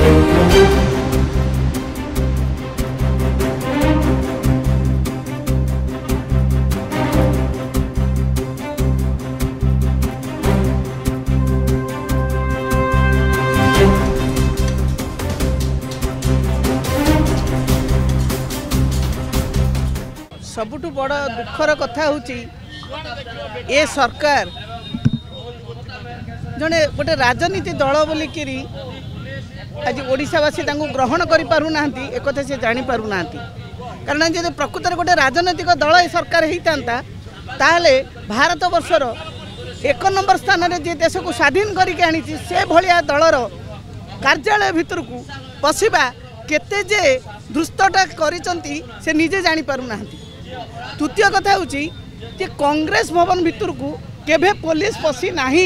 सबुठु बड़ दुखर कथा होची ए सरकार जने गोटे राजनीति दल बोलिकी आज ओडिशावासी ग्रहण कर पारु नांती एक कथा से जानी पारु नांती कारण जब प्रकृत में गोटे राजनैतिक दल ए सरकार होता ताले भारत वर्षर 1 नंबर स्थान में जे देश को स्वाधीन करके आनी से भलिया दलर कार्यालय भितर को पशिबा केते जे दुष्टटा करिसंती से निजे जानी पारु नांती। तृतीय कथा हूँ कांग्रेस भवन भितर को केभे पुलिस पशी नाही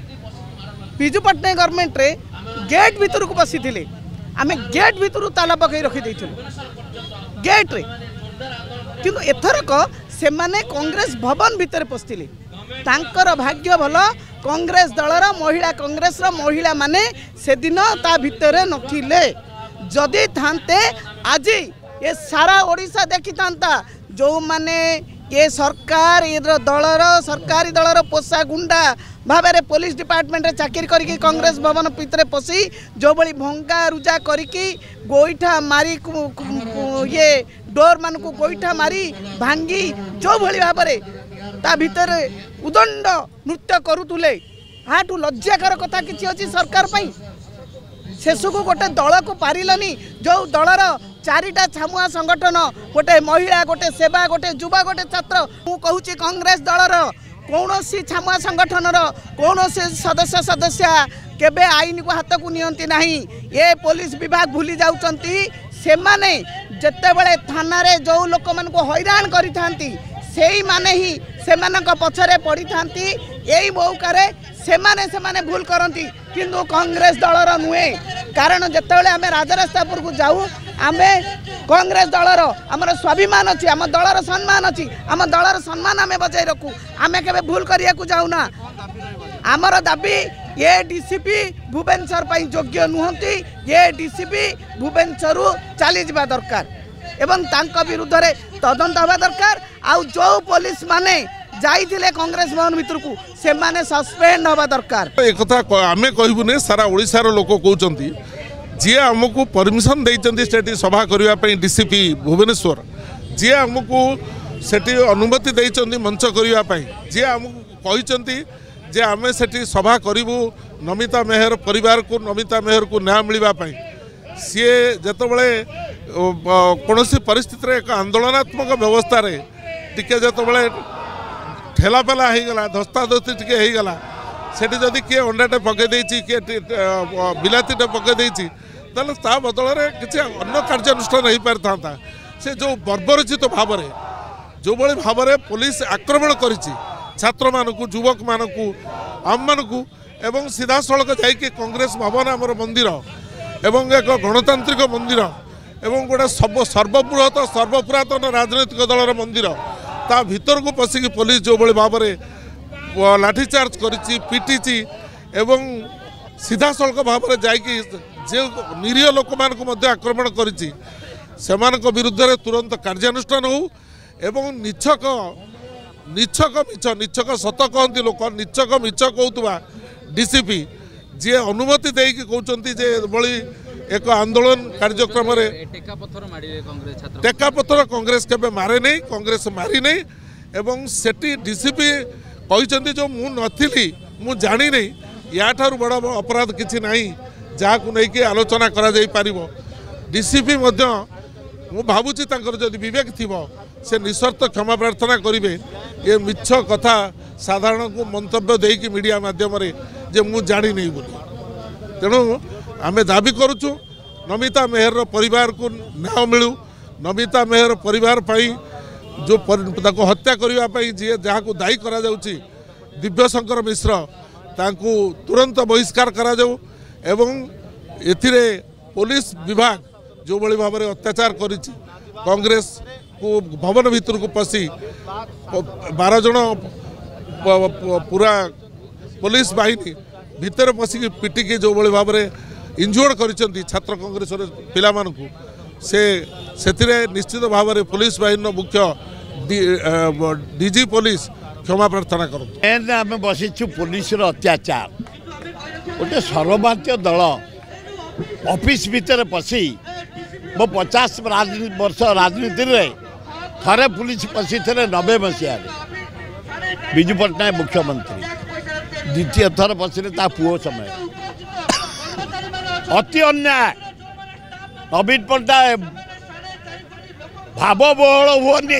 विजु पट्टनायक गवर्नमेंट रे गेट भितर को पशी थिले आमे गेट भितर ताला पकई रखी देइथिलु गेट रे किंतु एथरक से माने कांग्रेस भवन भितर पशिले तांकर भाग्य भल कांग्रेस दलर महिला कांग्रेस रो महिला माने से दिन ता भितर नथिले जदि थांते आज ये सारा ओडिशा देखि थांता जो माने ये सरकार ये दलर सरकारी दलर पोषा गुंडा भाव में पुलिस डिपार्टमेंट चाकरी करके कांग्रेस भवन भितर पशि जो बड़ी भंगा रुजा करके गोईठा मारी ये डोर मान को गोईठा मारी भांगी जो भली भाव में ता भितर उदंड नृत्य करुले हाटू लज्जाकर कथा किसी अच्छी सरकार पाई शेष को गोटे दल को पारिलनी जो दलर चारिटा छामुआ संगठन गोटे महिला गोटे सेवा गोटे युवा गोटे छात्र मु कहूँ कांग्रेस दलर कौन सी छामुआ संगठन कौन से सदस्य सदस्य केबे आईन को हाथ को नियंती नहीं ये पुलिस विभाग भूली जाउचंती से माने जत्ते बड़े थाना रे जो लोक मन को हैरान करि थांती सेही माने ही सेमानक पछरे पड़ी थांती यही मौकारे सेमाने भूल करती किंतु कांग्रेस दलर नुहे कारण जितेबाला आम राजरास्तापुर को जाऊ आम कांग्रेस दलर आमर स्वाभिमान अच्छी आम दलर सम्मान अच्छी आम दलर सम्मान आम बजाय रखू आम के भूल करिया जाऊना आमर दाबी ये डीसीपी भुवनेश्वर योग्य नुहति ये डीसीपी भुवनेश्वर चली जावा दरकार एवं तांका विरुद्ध रे तदंत हवा दरकार आउ जो पुलिस माने जाइथिले कांग्रेस भवन भितर को से माने सस्पेंड हवा दरकार। एक कथा आमे कहबुने सारा ओडिसा रो लोक कहउचंती जे हमकु परमिशन देइचंती स्टेट सभा करिवा पई डीसीपी भुवनेश्वर जे हमकु सेठी अनुमति देइचंती मंच करिवा पई जे हमकु कहिचंती जे आमे सेठी सभा करिवु नमिता मेहर परिवार को नमिता मेहर को न्याय मिलवा पई सी जितेबाला कौन परिस्थिति एक आंदोलनात्मक व्यवस्था रे टिके जितेबाला ठेलापेला होगला धस्ताधस्ती टिके होगला सेठी जदि किए अंडाटे पकई किए बिलातीटे पकई ता बदल में किसी अन्य कार्यानुष्ठान हो पारि था से जो बर्बरचित भाव में जो भाव में पुलिस आक्रमण करिछि छात्र मानकु युवक मानकु आम मानकु एवं सीधा सड़क जाइए कांग्रेस भवन आमर मंदिर एवं एक गणतांत्रिक मंदिर एवं गोटे सर्वबृहत सर्वपुरातन राजनैतिक दलर मंदिर ता भीतर को पशिकी पुलिस जो भाव में लाठीचार्ज करिछि पिटिछि एवं सीधा सड़क भाव में जाइए जे निरीह लोक मान आक्रमण करिछि सेमानक विरुद्ध रे तुरंत कार्यानुष्ठान हो एवं निछक निछक सत कहती लोक निछक मिछ कहतुवा डीसीपी जी अनुमति देकी कहते जे बड़ी एक आंदोलन कार्यक्रम टेका पथर कांग्रेस केबे मारे नहीं कांग्रेस मारी नहीं एवं सेठी डीसीपी कहते जो मु नथिली मु जानी नहीं या ठारू बड़ अपराध किछि नहीं जहाँ को लेकिन आलोचना करा जाई पारिबो डीसीपी मध्य मु भावुची तांकर जदि विवेक थिबो से निस्वार्थ क्षमा प्रार्थना करेंगे ये मिछ कथा साधारण को मंतव्य देकी मीडिया माध्यम जे मु जानी नहीं बोली तेणु आमे दाबी करुचु नमिता मेहर परिवार को न्याय मिलू नमिता मेहर परिवार पाई जो हत्या करने जी जहाँ को दायी करा जाउची दिव्यशंकर मिश्र तांकू तुरंत बहिष्कार करा जाऊ एवं एथिरे पुलिस विभाग जो बड़ी भाव में अत्याचार करिछि कांग्रेस को भवन भीतर को पशि 12 जन पूरा पुलिस बाहिनी भितर पशिकी पिटिकी जो बड़ी भाव में इंजुर्ड कर छात्र कांग्रेस पिला से निश्चित भाव में पुलिस बाहिनी मुख्य डीजी पुलिस क्षमा प्रार्थना करें। आम बसीचु पुलिस अत्याचार गोटे सर्वभारतीय दल ऑफिस भितर पशि मो 50 वर्ष राजनीति रे थरे पुलिस पशि थे 90 मसीह विजु पट्टनायक मुख्यमंत्री द्वितीय थर पशि पुओ समय अति अन्याय नवीन पट्टनायक भावबहुल हुए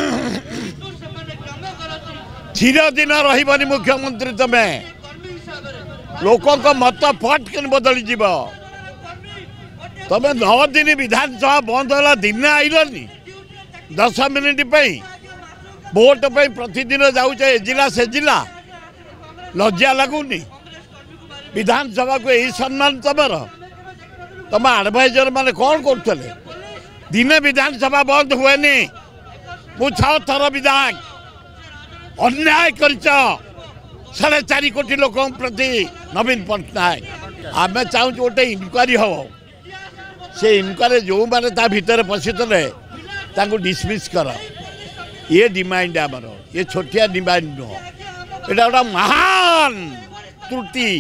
चिर दिन रही मुख्यमंत्री तमे लोकों को मत फट के बदली जीव तमें 9 दिन विधानसभा बंद है दिन आइलनी 10 मिनिट भोट पे प्रतिदिन जाऊे ए जिला से जिला लज्जा लगुनि विधानसभा को यही सम्मान तुम एडवाइजर माने कौन करते दिने विधानसभा बंद हुए मु 6 थर विधायक अन्याय कर 4.5 कोटी लोक प्रति नवीन पट्टनायक आम चाहूँ गोटे इनक्वारी हम से इनक्वारी जो मैंने भितर पशि थे डिसमिस कर ये डिमांड आमर ये छोटिया डिमांड नुह एटा गोटा महान त्रुटि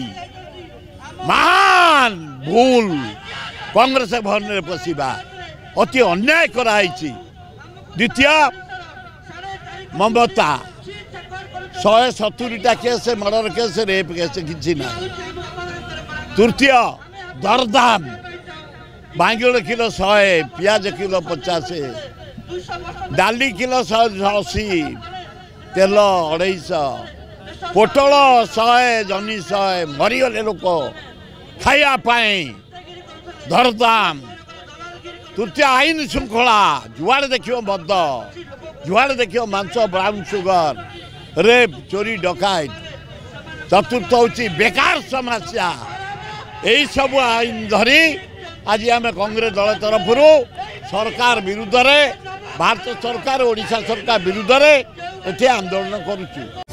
महान भूल कांग्रेस भवन में पशिबा अति अन्याय कराई। द्वितीय ममता 170टा case murder case rape case किसी ना। तृतीय दरदाम बांगल किलो 100 पियाज किलो 50 डाली किलो 180 तेल 250 पोटल 100 जनी 100 मरीगले लोक खायापाई दरदाम। तृतीय आईन श्रृंखला जुआड़े देखियो मद जुआड़े देखियो मांस ब्राउन सुगर रेप चोरी डकायत। चतुर्थ हूँ बेकार समस्या यही सब आईन धरी आज आम कांग्रेस दल तरफ सरकार विरुद्ध भारत सरकार ओडिशा सरकार विरुद्ध आंदोलन करुचु।